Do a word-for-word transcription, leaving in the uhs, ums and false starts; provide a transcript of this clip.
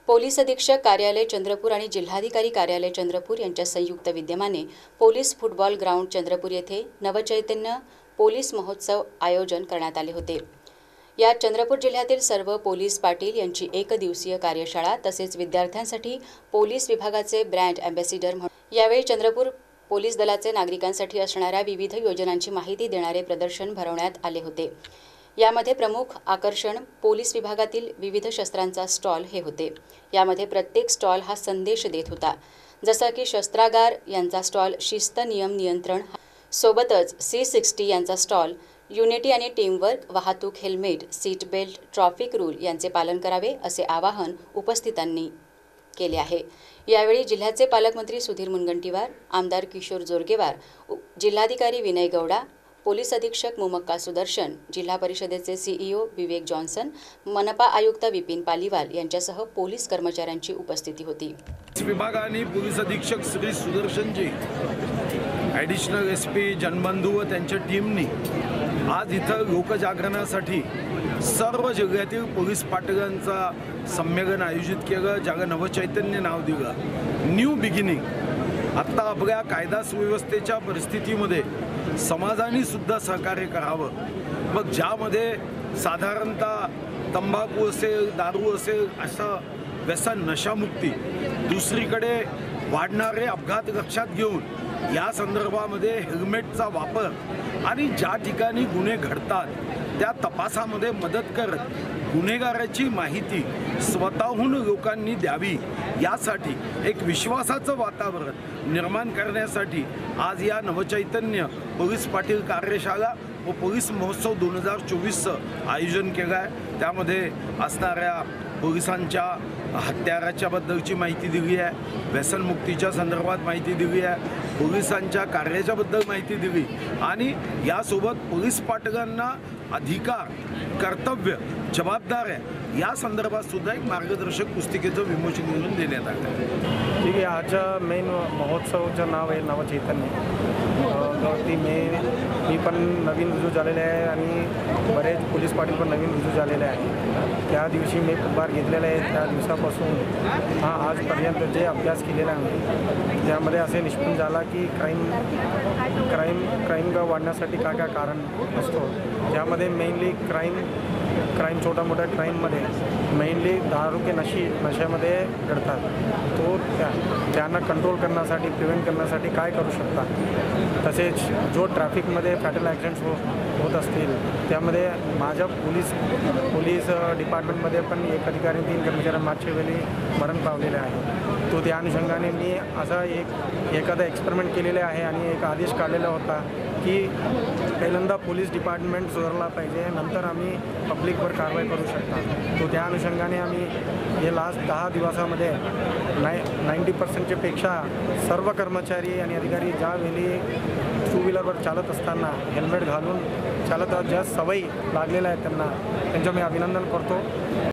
Police अधीक्षक कार्यालय चंद्रपूर आणि जिल्हाधिकारी कार्यालय चंद्रपूर यांच्या संयुक्त विद्यमाने पोलीस फुटबॉल ग्राउंड चंद्रपूर येथे नवचैतन्य पोलीस महोत्सव आयोजन करण्यात आले होते। यात चंद्रपूर जिल्ह्यातील सर्व पोलीस पाटील यांची एक दिवसीय कार्यशाळा तसेच विद्यार्थ्यांसाठी पोलीस विभागाचे ब्रँड अँबॅसिडर म्हणून यावेळी चंद्रपूर पोलीस दलाचे नागरिकांसाठी असणाऱ्या विविध योजनांची माहिती देणारे प्रदर्शन भरवण्यात आले होते। यामध्ये प्रमुख आकर्षण पोलीस विभागातील विविध शस्त्रांचा स्टॉल हे होते। यामध्ये प्रत्येक स्टॉल हा संदेश देत होता, जसा की शस्त्रागार यांचा स्टॉल शिस्त नियम नियंत्रण, सोबतच सी सिक्स्टी यांचा स्टॉल युनिटी आणि टीमवर्क, वाहतूक, helmet, seat belt, traffic rule यांचे पालन करावे असे आवाहन उपस्थितांनी केले आहे। यावेळी जिल्ह्याचे पालकमंत्री सुधीर मुनगंटीवार, आमदार किशोर जोरगेवार, जिल्हाधिकारी विनय गौडा, पोलीस अधीक्षक मुमक्का सुदर्शन, जिल्हा परिषदेचे सीईओ विवेक जॉन्सन, मनपा आयुक्त विपिन पालीवाल यांच्यासह पोलीस कर्मचाऱ्यांची उपस्थिती होती। विभागाने पोलीस अधीक्षक Shri Sudarshanji, additional S P Janbandhu व त्यांच्या टीमनी आज इथं लोकजागरणासाठी सर्व जिल्ह्यातील पोलीस पाटलांचा संमेलन आयोजित केलं, ज्याला नवचैतन्य नाव दिलं, न्यू बिगिनिंग। आत्ता आपल्या कायदा सुव्यवस्थेच्या परिस्थितीमध्ये समाजाने सुद्धा सहकार्य करावं। मग ज्यामध्ये साधारणतः तंबाखू असेल, दारू असेल, असं व्यसन नशामुक्ती, दुसरीकडे वाढणारे अपघात लक्षात घेऊन या संदर्भामध्ये हेल्मेटचा वापर आणि ज्या ठिकाणी गुन्हे घडतात त्या तपासामध्ये मदत करत गुन्हेगाराची माहिती स्वतःहून लोकांनी द्यावी, यासाठी एक विश्वासाचं वातावरण निर्माण करण्यासाठी आज या नवचैतन्य पोलीस पाटील कार्यशाळा व पोलीस महोत्सव दोन हजार चोवीसचं आयोजन केलं आहे। त्यामध्ये असणाऱ्या पोलिसांच्या हत्याराच्या बद्दलची माहिती दिली आहे, व्यसनमुक्तीच्या संदर्भात माहिती दिली आहे, पोलिसांच्या कार्याच्याबद्दल माहिती दिली आणि यासोबत पोलीस पाटलांना अधिकार, कर्तव्य, जबाबदाऱ्या या संदर्भात सुद्धा एक मार्गदर्शक पुस्तिकेचं विमोचन म्हणून देण्यात आलं आहे। ठीक आहे, आजच्या मेन महोत्सवचं नाव आहे नवचैतन्य। ती मे मी पण नवीन रुजू झालेले आहे आणि बरेच पोलीस पाटील पण नवीन रुजू झालेले आहे। त्या दिवशी मी पुढार घेतलेला आहे, त्या दिवसापासून हा आजपर्यंत जे अभ्यास केलेला आहे त्यामध्ये असे निष्पन्न झाला की क्राईम क्राईम क्राईम वाढण्यासाठी काय काय कारण असतो, त्यामध्ये मेनली क्राईम क्राईम छोटा मोठ्या क्राईममध्ये मेनली दारू के नशी नशेमध्ये घडतात। तो त्या त्यांना कंट्रोल करण्यासाठी, प्रिव्हेंट करण्यासाठी काय करू शकतात। तसेच जो ट्रॅफिकमध्ये फॅटल ॲक्सिडेंट्स हो होत असतील त्यामध्ये माझ्या पोलीस पोलीस डिपार्टमेंटमध्ये पण एक अधिकारी, तीन कर्मचारी मागच्या वेळी मरण पावलेले आहे। तो त्या अनुषंगाने मी असा एक एखादा एक्सपेरिमेंट केलेले आहे आणि एक आदेश काढलेला होता की पहिल्यांदा पोलीस डिपार्टमेंट सुधारला पाहिजे, नंतर आम्ही पब्लिकवर कारवाई करू शकता। तो त्या अनुषंगाने आम्ही हे लास्ट दहा दिवसामध्ये नाय नाईंटी पर्सेंटच्या पेक्षा सर्व कर्मचारी आणि अधिकारी ज्यावेळी टू व्हीलरवर चालत असताना हेल्मेट घालून चालत ज्या सवयी लागलेल्या आहेत त्यांना त्यांचं मी अभिनंदन करतो।